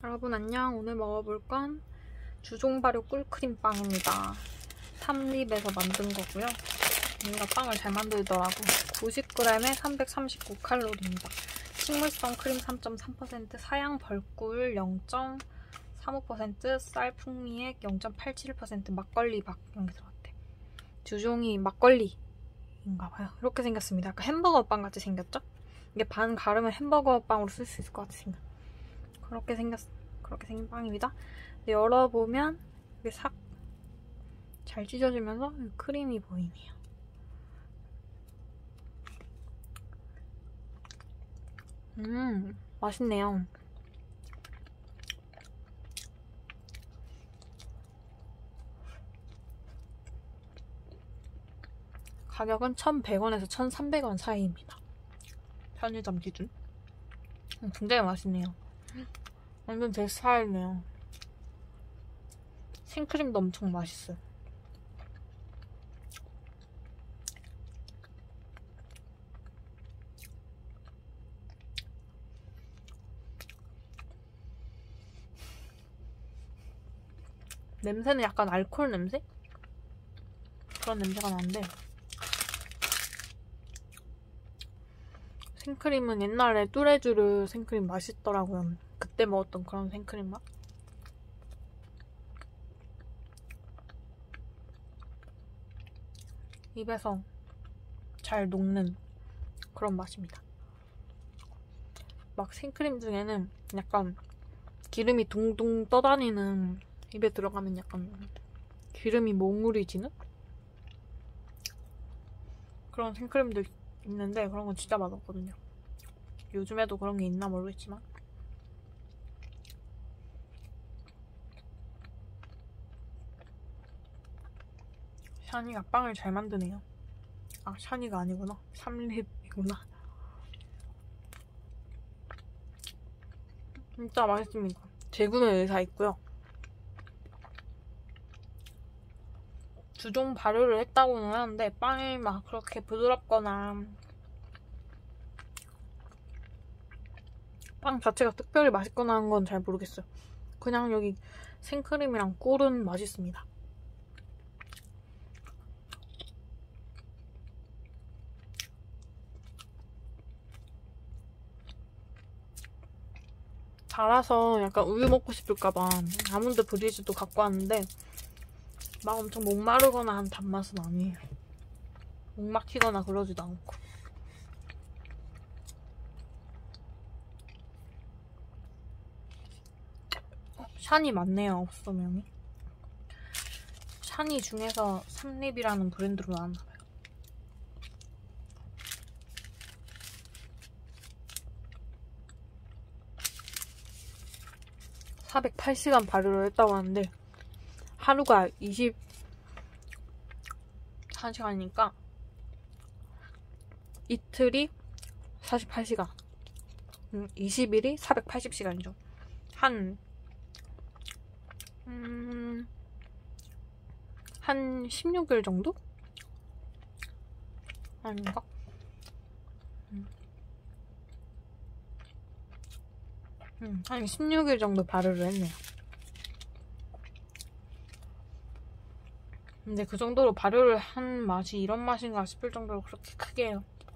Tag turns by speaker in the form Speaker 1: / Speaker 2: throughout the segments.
Speaker 1: 여러분 안녕. 오늘 먹어볼 건 주종 발효 꿀크림빵입니다. 탐립에서 만든 거고요. 얘가 빵을 잘 만들더라고. 90g에 339칼로리입니다. 식물성 크림 3.3%, 사양 벌꿀 0.35%, 쌀 풍미액 0.87%, 막걸리 박 이런 게 들어갔대. 주종이 막걸리인가봐요. 이렇게 생겼습니다. 약간 햄버거 빵 같이 생겼죠? 이게 반 가르면 햄버거 빵으로 쓸 수 있을 것 같이 생겼. 그렇게 생긴 빵입니다. 근데 열어보면 이게 싹 잘 찢어지면서 크림이 보이네요. 맛있네요. 가격은 1,100원에서 1,300원 사이입니다. 편의점 기준. 굉장히 맛있네요. 완전 제 스타일이네요. 생크림도 엄청 맛있어요. 냄새는 약간 알코올 냄새? 그런 냄새가 나는데 생크림은 옛날에 뚜레쥬르 생크림 맛있더라고요. 그때 먹었던 그런 생크림 맛? 입에서 잘 녹는 그런 맛입니다. 막 생크림 중에는 약간 기름이 둥둥 떠다니는, 입에 들어가면 약간 기름이 몽우리지는 그런 생크림도 있는데 그런 건 진짜 맛없거든요. 요즘에도 그런 게 있나 모르겠지만 샤니가 빵을 잘 만드네요. 아, 샤니가 아니구나. 삼립이구나. 진짜 맛있습니다. 재구매 의사 있고요. 주종 발효를 했다고는 하는데 빵이 막 그렇게 부드럽거나 빵 자체가 특별히 맛있거나 한 건 잘 모르겠어요. 그냥 여기 생크림이랑 꿀은 맛있습니다. 달아서 약간 우유 먹고 싶을까봐 아몬드 브리즈도 갖고 왔는데 막 엄청 목마르거나 한 단맛은 아니에요. 목 막히거나 그러지도 않고. 샤니 맞네요. 없으면이. 샤니 중에서 삼립이라는 브랜드로 나왔나봐요. (408시간) 발효를 했다고 하는데 하루가 24시간이니까 이틀이 48시간, 20일이 480시간이죠. 한 16일 정도? 아닌가? 한 16일 정도 발효를 했네요. 근데 그 정도로 발효를 한 맛이 이런 맛인가 싶을 정도로 그렇게 크게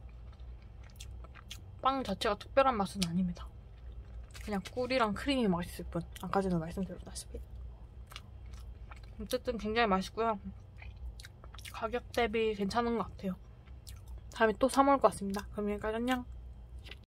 Speaker 1: 빵 자체가 특별한 맛은 아닙니다. 그냥 꿀이랑 크림이 맛있을 뿐. 아까 전에 말씀드렸다시피. 어쨌든 굉장히 맛있고요. 가격 대비 괜찮은 것 같아요. 다음에 또 사 먹을 것 같습니다. 그럼 여기까지 안녕.